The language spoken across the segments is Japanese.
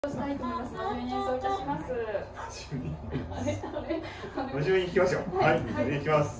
したいと思います。真面目に演奏いたします。 真面目に弾きましょう。はい、真面目に弾きます。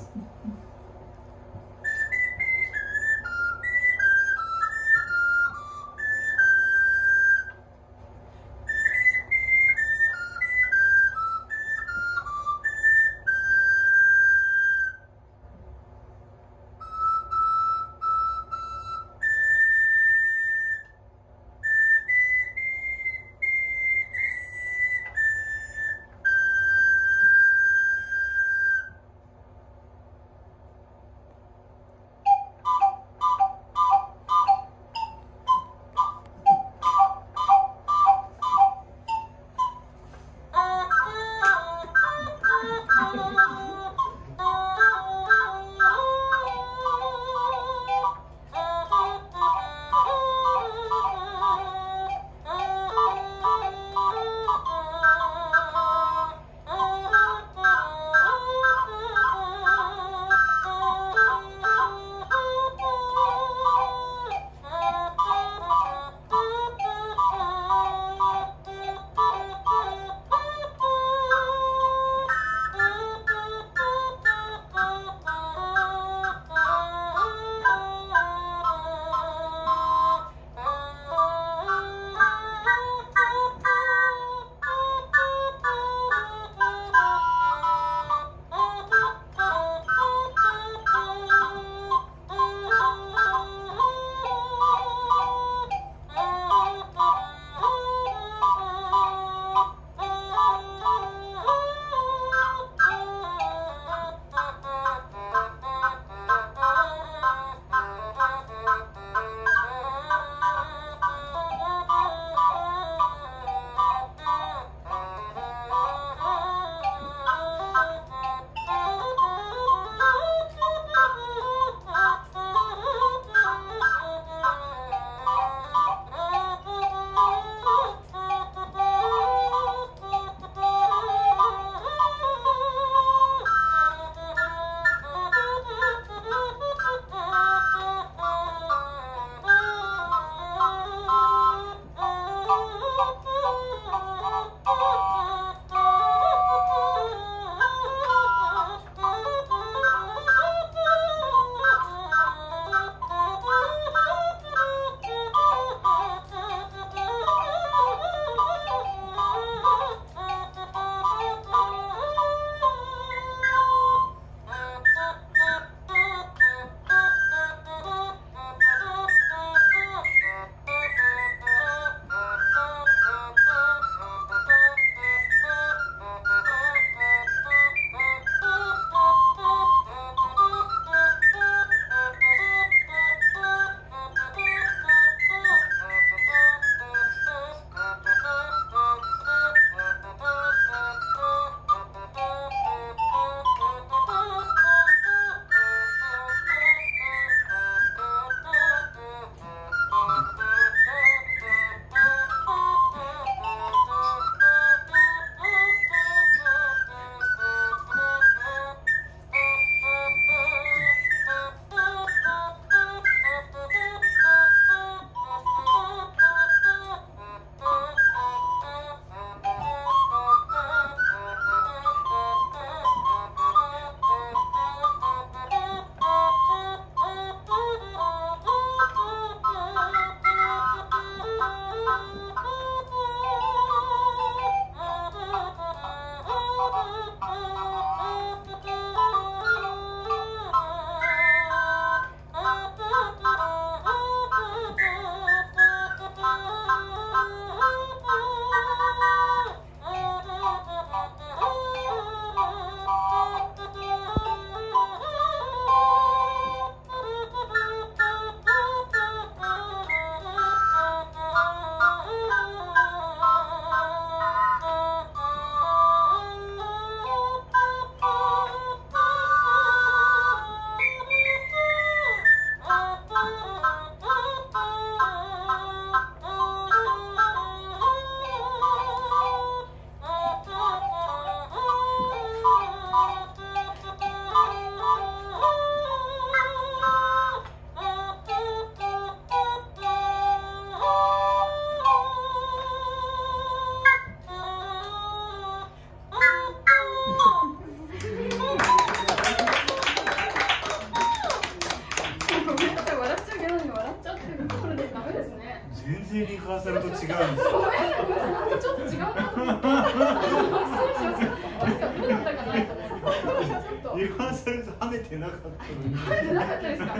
全然リハーサルと違うんですよ。 ごめんなさい、ちょっと違うなと思って。失礼しました。なんかどうだったかなと思って。ちょっと。 リハーサルと跳ねてなかったのに。 跳ねてなかったですか。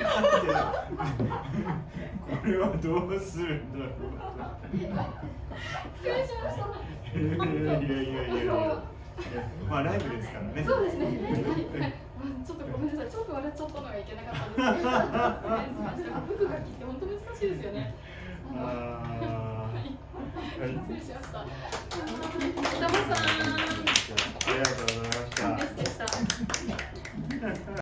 これはどうするんだろう。 失礼しました。 いや。まあライブですからね。 そうですね。ちょっとごめんなさい。ちょっと笑っちゃったのがいけなかったんですけど。服が着って本当難しいですよね。失礼しました。北間さん。 ありがとうございました。 でした。